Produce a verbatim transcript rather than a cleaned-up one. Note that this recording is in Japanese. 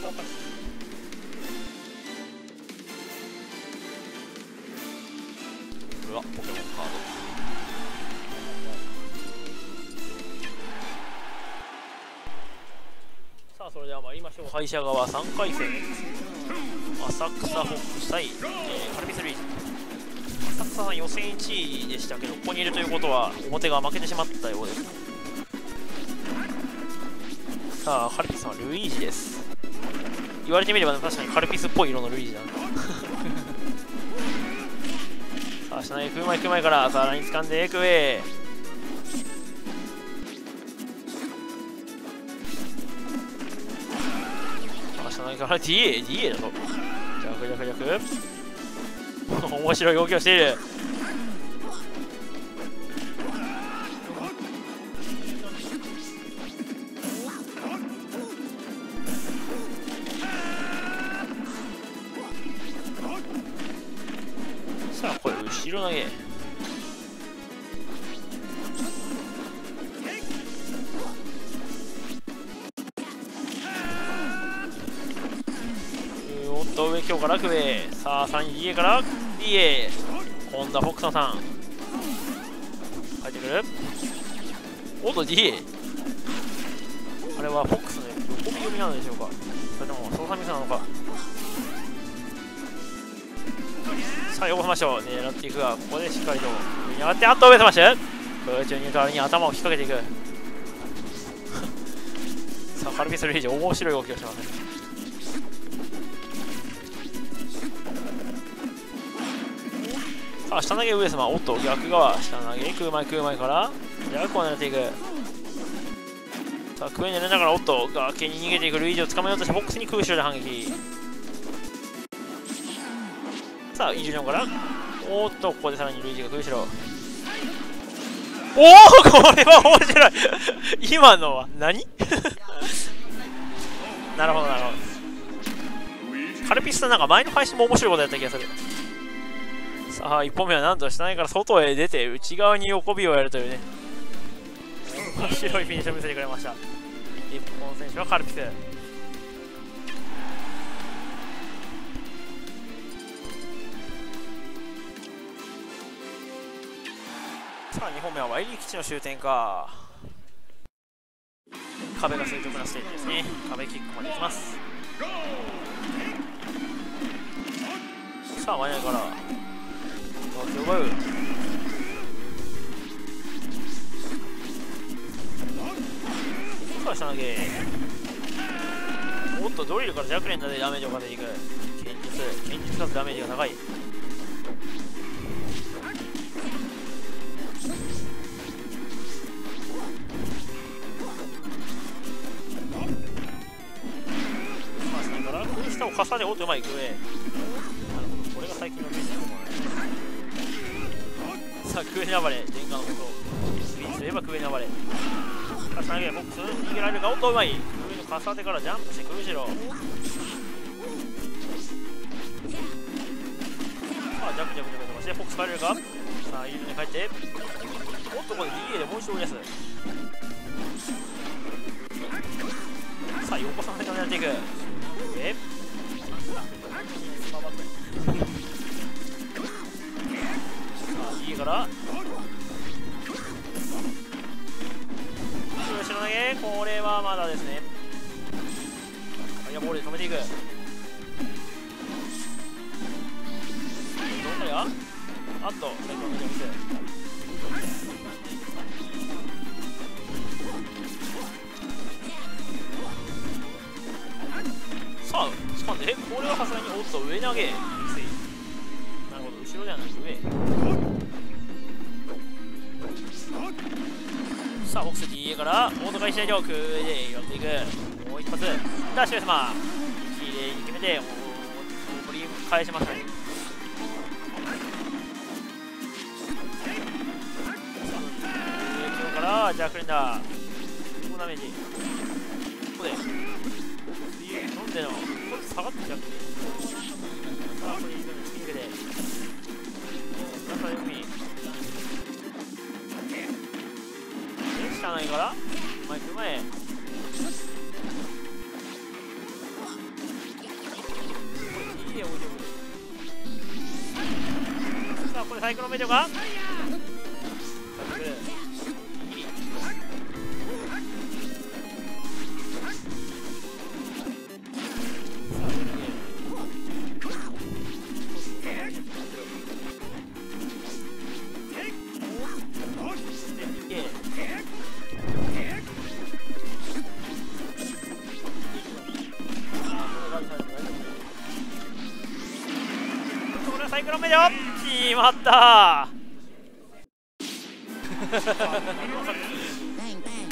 わかる。うわ、ポケモンカード。さあそれでは参りましょう。敗者側さんかい戦、浅草ホック対、えー、カルピスルイージ。浅草さん予選いちいでしたけど、ここにいるということは表が負けてしまったようです。さあカルピスさんはルイージです。言われてみれば、ね、確かにカルピスっぽい色のルイージだなさあ下投げ、空前空前からさらに掴んでエクウェイ。下投げから ディーエー、ディーエー だと。弱弱弱面白い動きをしている。さあこれ後ろ投げ。おっと上強からクエ。さあさらに ディーエー から ディーエー。今度はフォックソンさん入ってくる。おっと ディーエー。あれはフォックスの横見読みなのでしょうか、それとも操作ミスなのか。さあ、呼ばせましょう。狙っていくが、ここでしっかりと上に上がって、あっと上スマッシュ。空中にいるに頭を引っ掛けていくさあ、カルピスルイージ面白い動きをしてますね。さあ、下投げ上様、おっと逆側、下投げ、空前空前から逆を狙っていく。さあ、空に狙いながら、おっと崖に逃げていくルイージを捕まえようとして、ボックスに空後ろで反撃。さあ、イリュージョンから、おーっと、ここでさらにルイージが空後ろ。おお、これは面白い今のは何なるほど、なるほど。カルピスさんなんか前の配信も面白いことやった気がする。さあ、いっぽんめはなんと下投げから外へ出て、内側に横火をやるというね。面白いフィニッシュを見せてくれました。日本選手はカルピス。さあにほんめはワイリー基地の終点か。壁が垂直なステージですね。壁キックまでいきます。さあワイナイから東京バウ。さあ下投げ。おっとドリルから弱連打でダメージをかけていく。堅実堅実かつダメージが高い。下を重ね、おっとうまいクエ。なるほど、これが最近のルイージのさあクエに暴れ、前回のことスイーツといえばクエに暴れ。重ねげボックス逃げられるか。おっとうまいクエの重ねからジャンプしてクエ後ろ。さあジャンプジャンプジャンプ飛ばしてフォックス帰れるか。さあイールに帰って、おっとここで ディーエー でもう一度追い出す。さあ横さんで狙っていく。えいいから後ろ投げ、これはまだですね。いやボールで止めていく。どうかやあっと最後のミス。さあ掴んで、これはさすがにおっと上投げ。なるほど、後ろではなく上。さあボックス ディーエー からオート開始力でやっていく。もう一発ダッシュ様きれいに決めて、おーリーム返しましたね。上からジャックレンダーダメージ。ここで飲んでの下がってジャック。さあこれにスピングで中読み下ないからマイク前。 でサイクロンメジョーがサイクロンメジョー決まったー